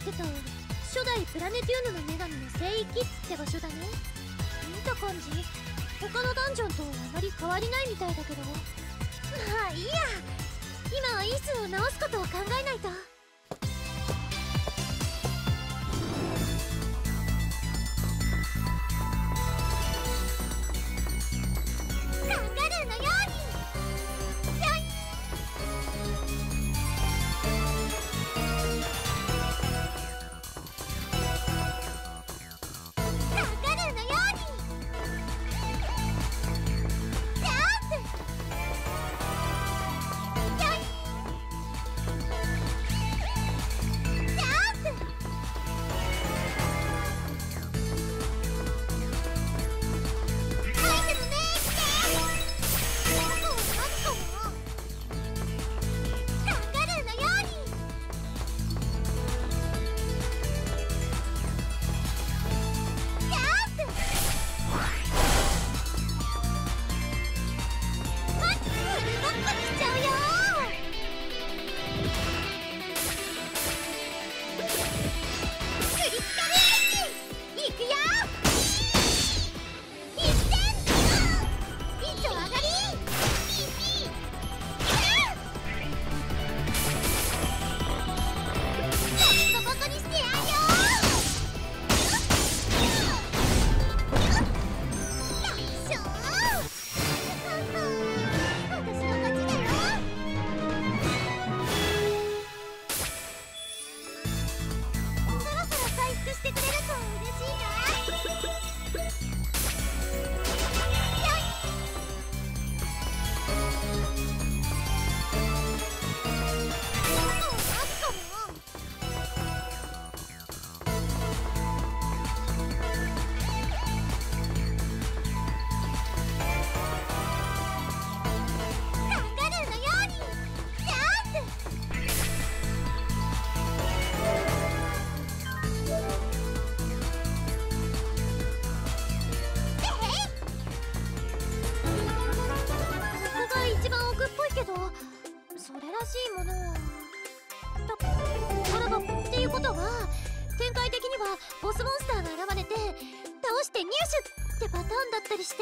ってた初代プラネテューヌの女神の聖域って場所だね。見た感じ他のダンジョンとあまり変わりないみたいだけど。まあいいや、今はイースを直すことを考えないと。カンガルーのようにぴょい。カンガルーのようにジャンプぴょい。ジャンプアイテムメイクであとは何かも。カンガルーのようにジャンプ。マックスフルボッコにしちゃうよ。クリティカルエッジいくよ。一点一丁上がりピーピーボッコボコにしてやるよ。よいしょ。私の勝ちだよ。そろそろ回復してくれると嬉しいな。よい。あと何かも。カンガルーのようにジャンプ。えへい。ここが一番奥っぽいけど、それらしいものはあらばっていうことは、展開的にはボスモンスターが現れて倒して入手ってパターンだったりして。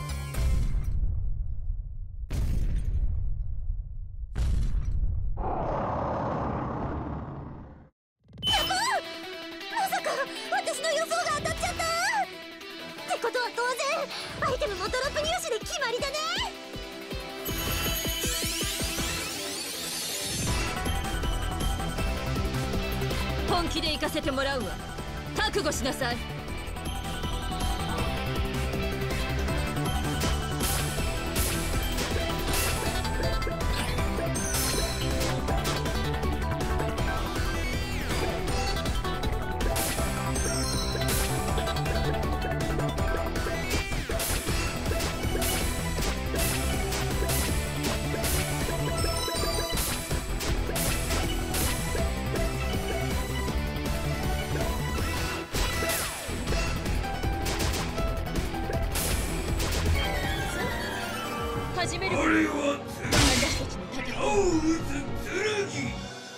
やばっ、まさか私の予想が当たっちゃったってことは当然アイテムもドロップ入手で決まりだね。 本気で行かせてもらうわ。覚悟しなさい。始める。 俺は私たちの戦い。 青渦剣。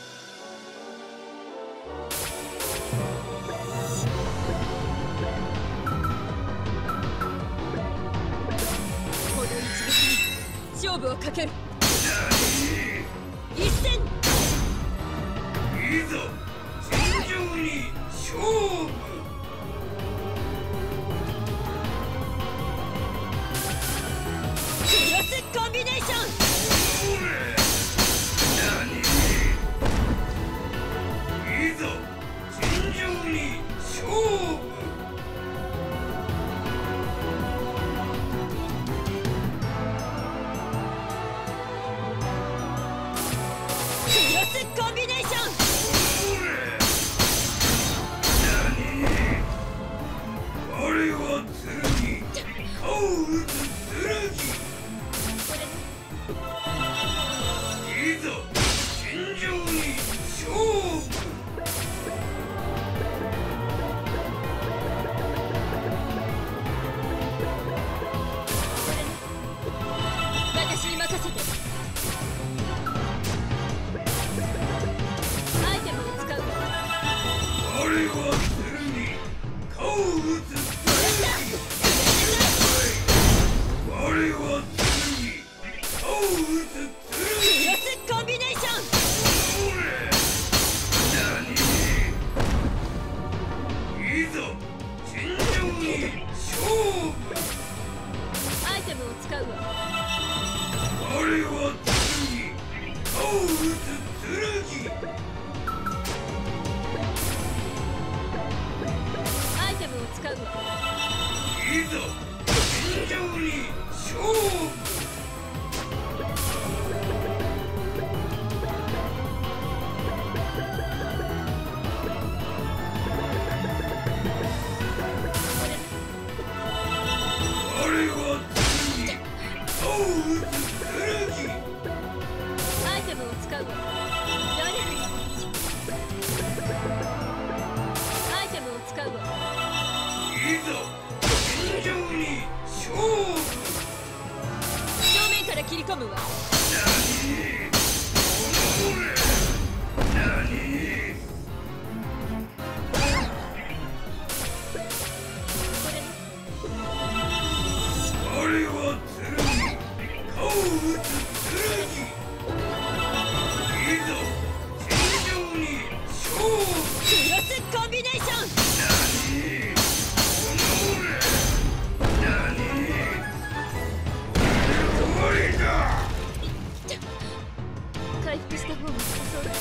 この一撃に勝負をかける。一戦。 いざ尋常に勝負。 クロスコンビネーション。 いざ尋常に勝負。 クロスコンビネーション。 は剣顔を打つ我は剣顔を打つクロスコンビネーション。 いざ尋常に勝負。 アイテムを使うわ。 我は剣顔を打つ剣。 アイテムを使うわ。 いざ尋常に勝負。我は剣顔を打つ剣。 アイテムを使うわ。誰がアイテムを使うわ。 いざ尋常に勝負。 正面から切り込むわ。 何我は剣顔を打つ剣。いざ尋常に勝負。 クロスコンビネーション。 終わりだ。 回復した方が良さそうだ。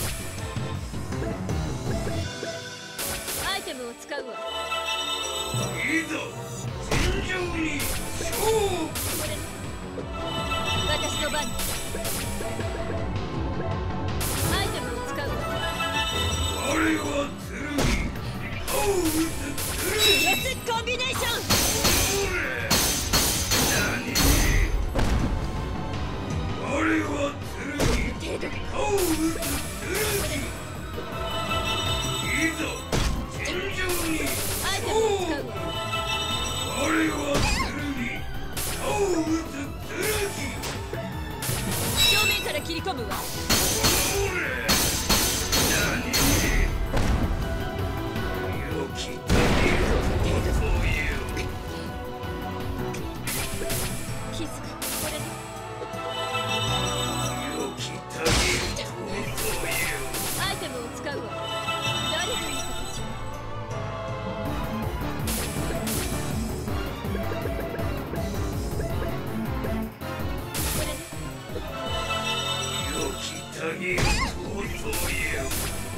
アイテムを使うわ。 いざ尋常に勝負。 私の番。アイテムを使うわ。 我は剣顔を打つクロスコンビネーション。 我は剣顔を打つ剣。いざ尋常にアイテ勝負。 ムを使うわ。 我は剣顔を打つ剣。 正面から切り込むわ。 良き旅という傷がこれで。 良き旅というアイテムを使うわ。誰がいい形。これで。 良き旅という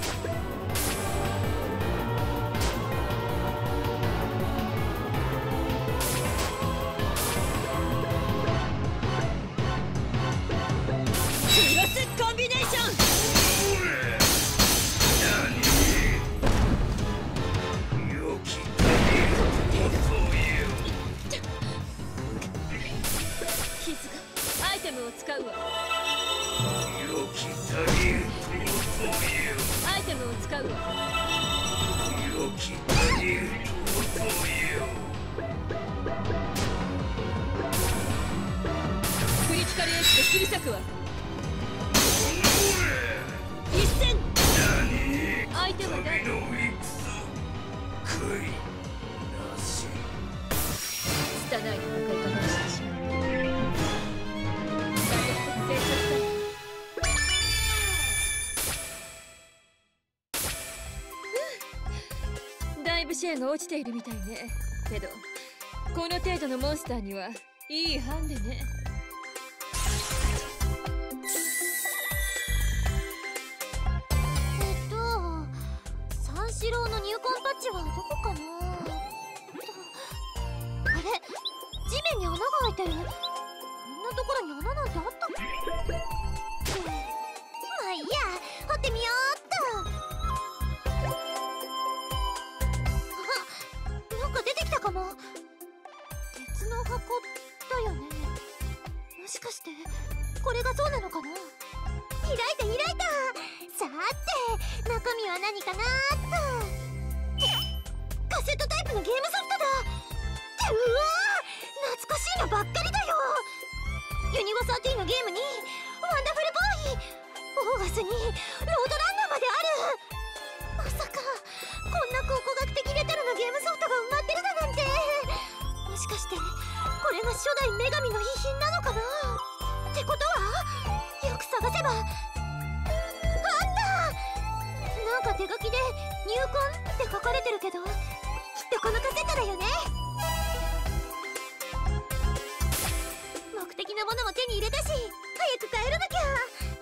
クロスコンビネーション。 良き旅という傷がアイテムを使うわ。 良き旅というアイテムを使うわ。 良き旅というクリティカルエッジで切り裂くわ。一戦。相手は誰。 旅の戦悔いなし。 拙い戦い方をしてしまう。成長した。だいぶシェアが落ちているみたいね。けどこの程度のモンスターにはいいハンデね。 三四郎の入魂パッチはどこかな。あれ、地面に穴が開いてる。こんなところに穴なんてあったっけ。まあいいや、掘ってみようっと。あ、なんか出てきたかも。鉄の箱だよね。もしかしてこれがそうなのかな。開いた開いた。さて中身は何かなーっと。カセットタイプのゲームソフトだ。ってうわー、懐かしいのばっかりだよ。ユニバ13のゲームにワンダフルボーイ、オーガスにロードランナーまである。まさかこんなクオ書かれてるけど、きっとこのカセットだよね。目的のものも手に入れたし、早く帰らなきゃ。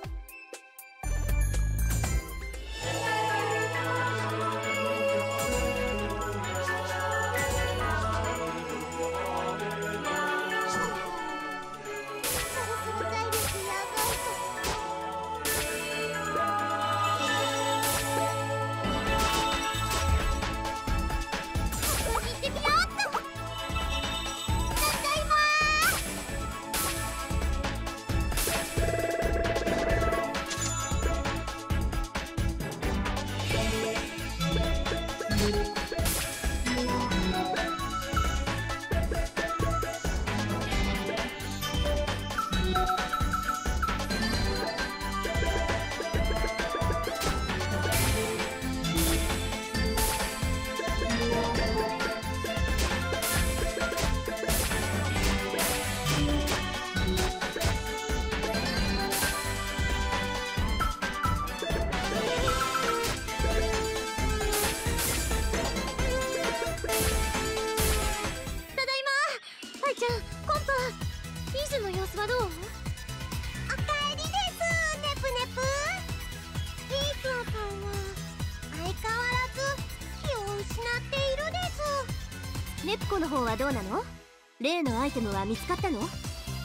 ネプコの方はどうなの？例のアイテムは見つかったの？じゃ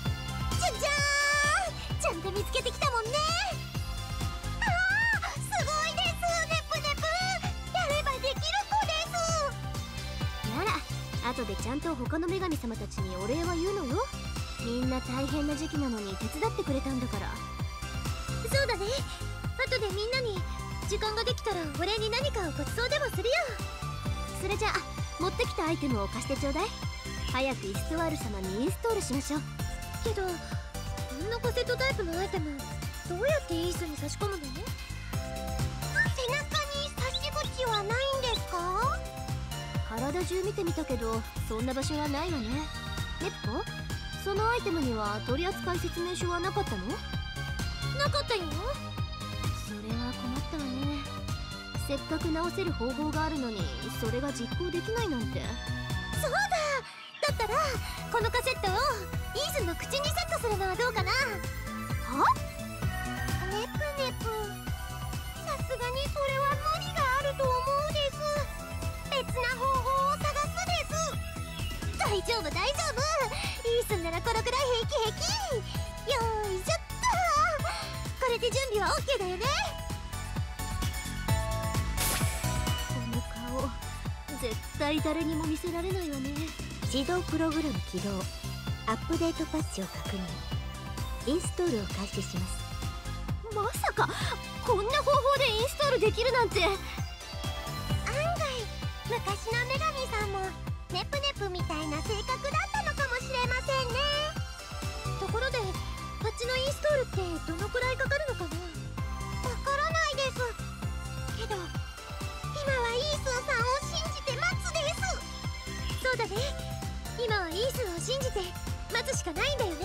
じゃーん、ちゃんと見つけてきたもんね。あー、すごいですネプネプ、やればできる子です。なら後でちゃんと他の女神様たちにお礼は言うのよ。みんな大変な時期なのに手伝ってくれたんだから。そうだね、後でみんなに時間ができたらお礼に何かをごちそうでもするよ。それじゃあ持ってきたアイテムを貸してちょうだい。早くイストワール様にインストールしましょう。けどこんなカセットタイプのアイテムどうやってイースに差し込むの？背中に差し口はないんですか？体中見てみたけどそんな場所はないわね。ネプコ、そのアイテムには取扱説明書はなかったの？なかったよ。それは困ったわね。せっかく直せる方法があるのにそれが実行できないなんて。そうだ、だったらこのカセットをイーズの口にセットするのはどうかな。は？ネプネプ、さすがにそれは無理があると思うです。別な方法を探すです。大丈夫大丈夫、イースならこのくらい平気平気。よーいしょっと、これで準備は OK だよね。絶対誰にも見せられないわね。自動プログラム起動、アップデートパッチを確認、インストールを開始します。まさかこんな方法でインストールできるなんて。案外昔の女神さんもネプネプみたいな性格だったのかもしれませんね。ところでパッチのインストールってどのくらいかかるのかな？わからないですけど、今はイースーさんを信じて待つです。そうだね、今はイースーを信じて待つしかないんだよね。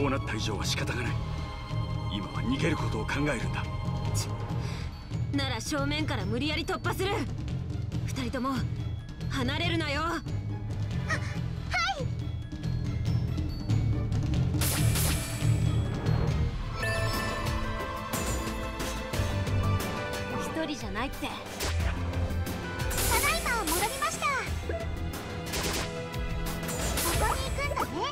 こうなった以上は仕方がない。今は逃げることを考えるんだ。 なら正面から無理やり突破する。二人とも離れるなよ。一人じゃないって。 ただいま戻りました。ここに行くんだね。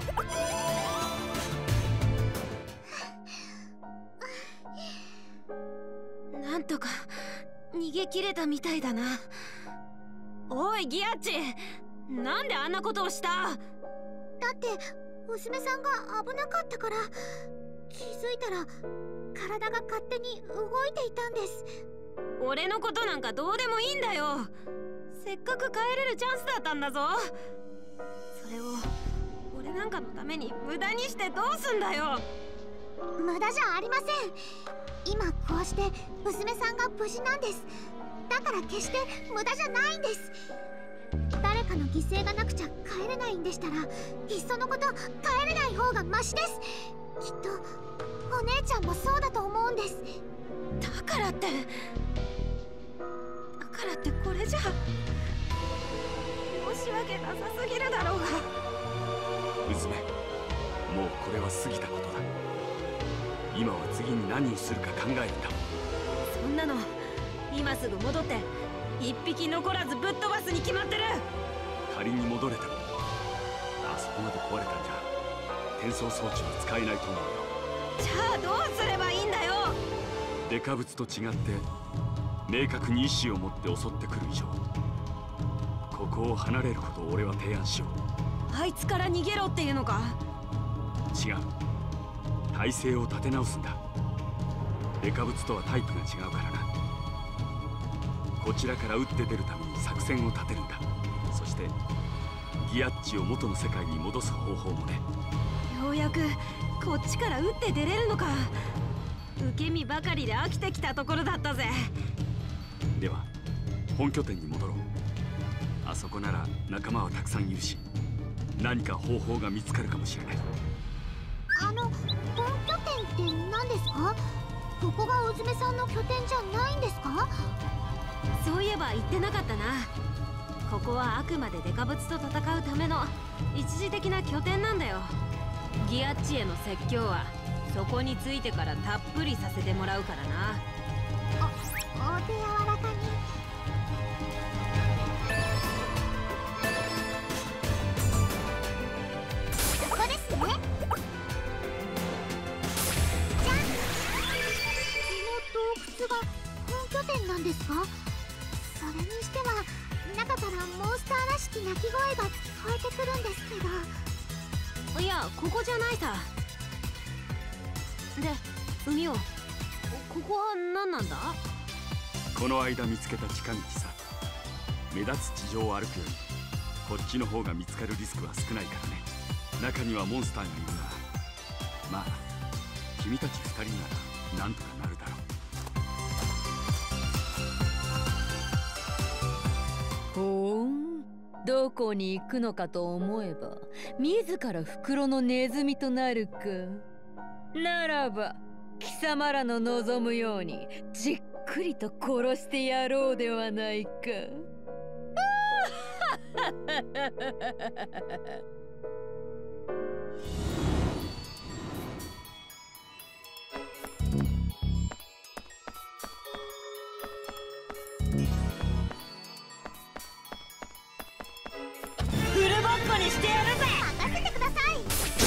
なんとか逃げ切れたみたいだな。おいギアッチ、なんであんなことをした？ だって娘さんが危なかったから、気づいたら体が勝手に動いていたんです。 俺のことなんかどうでもいいんだよ。せっかく帰れるチャンスだったんだぞ。それを俺なんかのために無駄にしてどうすんだよ。 無駄じゃありません。今こうして娘さんが無事なんです。だから決して無駄じゃないんです。誰かの犠牲がなくちゃ帰れないんでしたら、いっそのこと帰れない方がマシです。きっとお姉ちゃんもそうだと思うんです。 だからってこれじゃ申し訳なさすぎるだろうが。 娘、もうこれは過ぎたことだ。今は次に何をするか考えるんだ。 そんなの今すぐ戻って一匹残らずぶっ飛ばすに決まってる。 仮に戻れてもあそこまで壊れたんじゃ転送装置は使えないと思うよ。 じゃあどうすればいいんだよ。 デカブツと違って明確に意志を持って襲ってくる以上、ここを離れることを俺は提案しよう。 あいつから逃げろっていうのか？ 違う、体勢を立て直すんだ。デカブツとはタイプが違うからな。こちらから打って出るために作戦を立てるんだ。そしてギアッチを元の世界に戻す方法もね。 ようやくこっちから打って出れるのか。受け身ばかりで飽きてきたところだったぜ。 では本拠点に戻ろう。あそこなら仲間はたくさんいるし、何か方法が見つかるかもしれない。 本拠点って何ですか？ここがうずめさんの拠点じゃないんですか？ そういえば言ってなかったな。ここはあくまでデカブツと戦うための一時的な拠点なんだよ。ギアッチへの説教はそこについてからたっぷりさせてもらうからな。 お手柔らかに。ここですね。じゃん。この洞窟が本拠点なんですか？それにしては中からモンスターらしき鳴き声が聞こえてくるんですけど。 いや、ここじゃないさ。で、海をここは何なんだ？ この間見つけた近道さ。目立つ地上を歩くよりこっちの方が見つかるリスクは少ないからね。中にはモンスターがいるが、まあ君たち2人ならなんとかなるだろう。 ほーん、どこに行くのかと思えば自ら袋のネズミとなるか。ならば貴様らの望むようにじっくりと殺してやろうではないか。 フルボッコにしてやるぜ。 任せてください。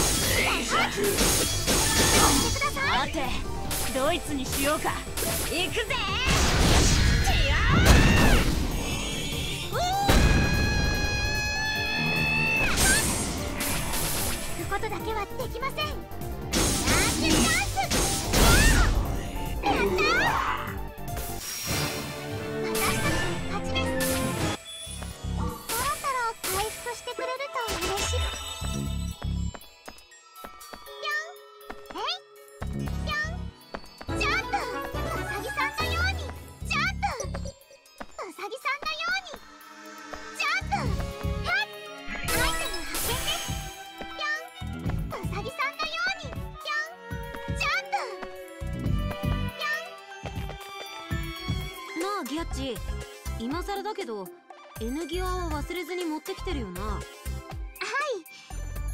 さて、ドイツにしようか。行くぜ。 聞くことだけはできません。チャンス。やったー。私たちの勝ちです。そろそろ回復してくれると嬉しい。ぴょん、えい、ぴょん、ジャンプ。うさぎさんのようにジャンプ。うさぎさんのようにジャンプ。はい、アイテム発見です。ぴょん、うさぎさんのようにジギアッチ、今更だけど N ギアは忘れずに持ってきてるよな。 はい、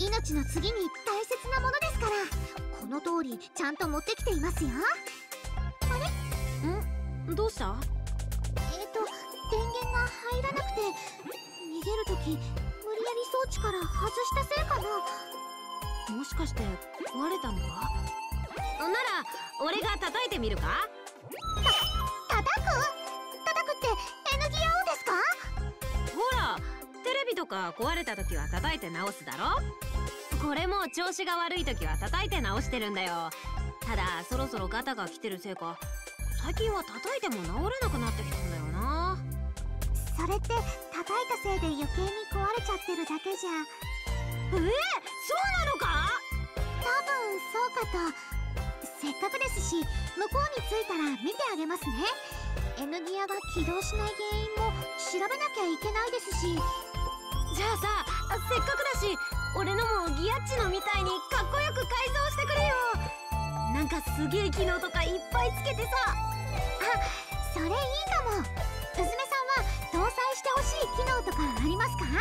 命の次に大切なものですから、この通りちゃんと持ってきていますよ。あれ？ どうした？ 電源が入らなくて、逃げるとき無理やり装置から外したせいかな。 もしかして壊れたのか？なら俺が叩いてみるか？ 叩くって N ギアをですか？ ほら、テレビとか壊れた時は叩いて直すだろ。これも調子が悪い時は叩いて直してるんだよ。ただそろそろガタが来てるせいか、最近は叩いても治らなくなってきたんだよな。 それって叩いたせいで余計に壊れちゃってるだけじゃ。 そうなのか？ 多分そうかと。せっかくですし、向こうに着いたら見てあげますね。N ギアが起動しない原因も調べなきゃいけないですし。 じゃあさ、せっかくだし俺のもギアッチのみたいにかっこよく改造してくれよ。なんかすげえ機能とかいっぱいつけてさ。 あ、それいいかも。うずめさんは搭載してほしい機能とかありますか？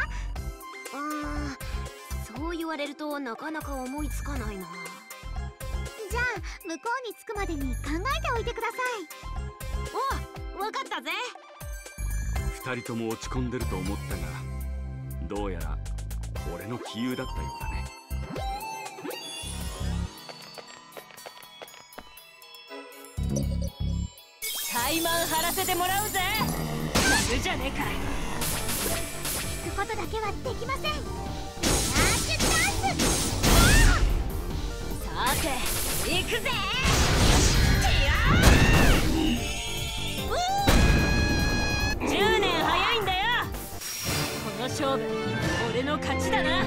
そう言われるとなかなか思いつかないな。 じゃあ向こうに着くまでに考えておいてください。 わかったぜ。 二人とも落ち込んでると思ったが、どうやら俺の杞憂だったようだね。 怠慢張らせてもらうぜ。やるじゃねえか。 聞くことだけはできません。 さて行くぜ。10年早いんだよ。この勝負俺の勝ちだな。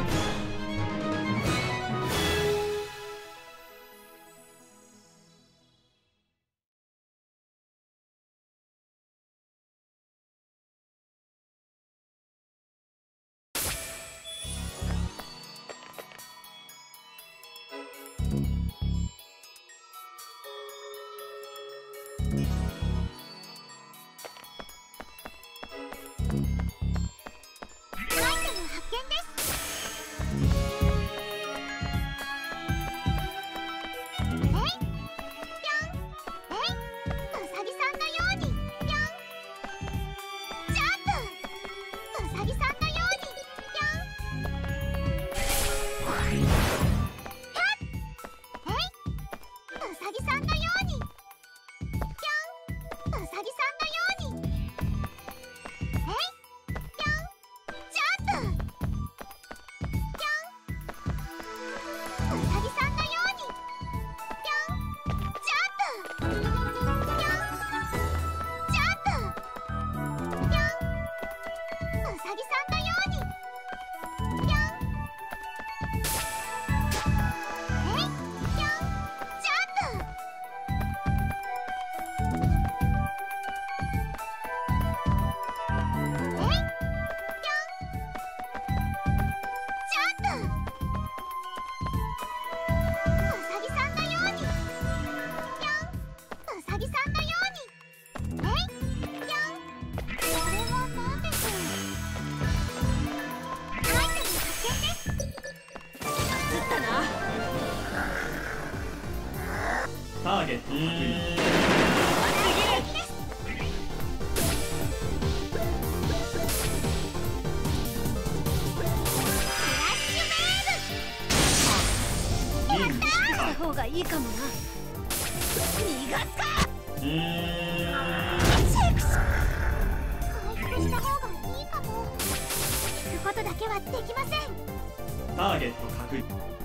ターゲット確認。 した方がいいかもな。逃がすか。 回復した方がいいかも。聞くことだけはできません。 ターゲット確認。